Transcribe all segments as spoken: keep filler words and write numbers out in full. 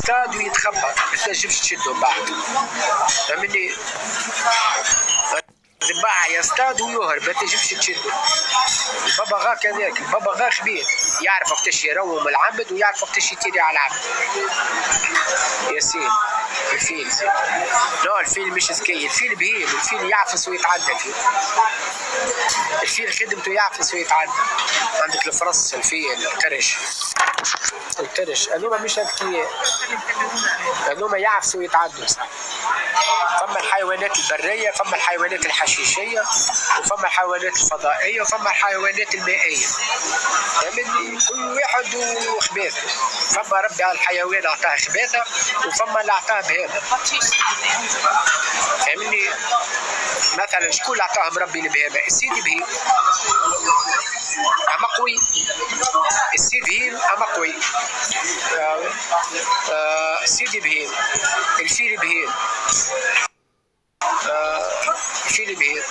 يصطاد ويتخبى، ما تنجمش تشدو بعض. فهمني؟ الضباع يصطاد ويهرب، ما تنجمش تشدو. الببغاء كذلك، الببغاء خبيث، يعرف وقتاش يروم العبد ويعرف وقتاش يتيري على العبد. ياسين الفيل لا الفيل مش ذكي، الفيل بهيم، الفيل يعفس ويتعدى. الفيل الفيل خدمته يعفس ويتعدى. عندك الفرس، الفيل، القرش القرش هذوما مش اذكياء، هذوما يعفسوا ويتعدوا. فما الحيوانات البريه، فما الحيوانات الحشيشيه، وفما الحيوانات الفضائيه، وفما الحيوانات المائيه. فهمتني؟ كل واحد وخباثه. فما ربي على الحيوان اعطاه خباثه، وفما اللي اعطاه بهذا. فهمني؟ مثلا شكون اللي اعطاهم ربي البهيمه؟ السيد بهيم اما قوي، السيد بهيم اما قوي. آه آه السيد بهيم، الفيل بهيم، آه الفيل بهيم،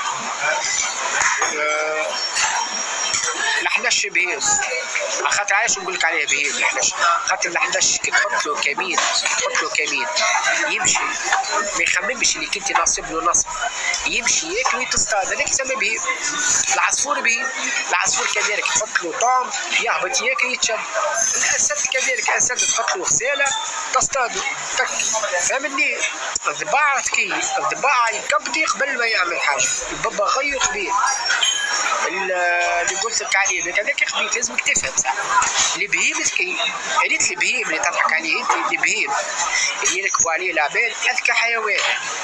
آه الحنش بهيم. خاطر عايش نقول لك عليه بهيم الحنش، خاطر الحنش كي تحط له كمين، تحط له كمين يمشي ما يخممش اللي كنت ناصب له نصب، يمشي ياكل ويتصطاد، هذاك يسمى بهيم. العصفور بهيم، العصفور كذلك تحط له طعم يهبط ياكل يتشد. الاسد كذلك، الاسد تحط له غساله تصطاده تك. فهمتني؟ الضباع ذكي، الضباع يكبدي قبل ما يعمل حاجه، الببغاء خبيث. اللي قلت لك عليه هذاك خبيث، لازمك تفهم صح. البهيم ذكي، ريت البهيم اللي تضحك عليه انت، البهيم اللي يركبوا عليه العباد اذكى حيوان.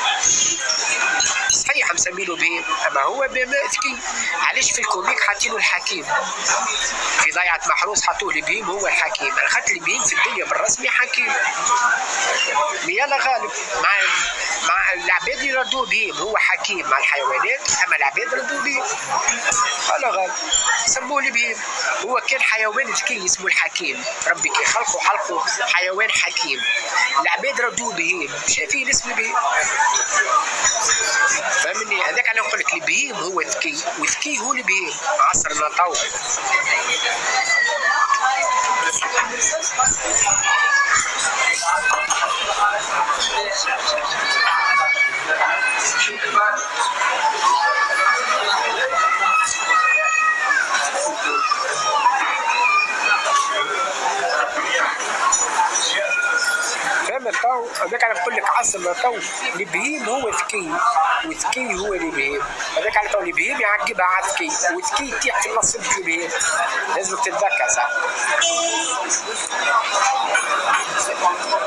صحيح مسمينه بهيم، اما هو ذكي. علاش في الكوميك حاطينه الحكيم؟ في ضيعة محروس حطوه البهيم هو الحكيم، على خاطر البهيم في الدنيا بالرسمي حكيم. يلا غالب مع مع العباد يردوه بهيم، هو حكيم مع الحيوانات، اما العباد ردوه بهيم. هلا غالب سموه البهيم، هو كان حيوان ذكي اسمه الحكيم، ربي كي خلقه حلقه حيوان حكيم، العباد ردوه بهيم، شايفين اسم البهيم. فهمني؟ هذاك انا نقول لك البهيم هو ذكي، وذكي هو البهيم. عصرنا طول. فاهم الطو؟ هذاك انا نقول لك عصرنا طو، البهيم هو ذكي، وذكي هو البهيم. هذاك على طول البهيم يعقبها على ذكي، وذكي يطيح في النص البهيم. لازم تتذكر صح.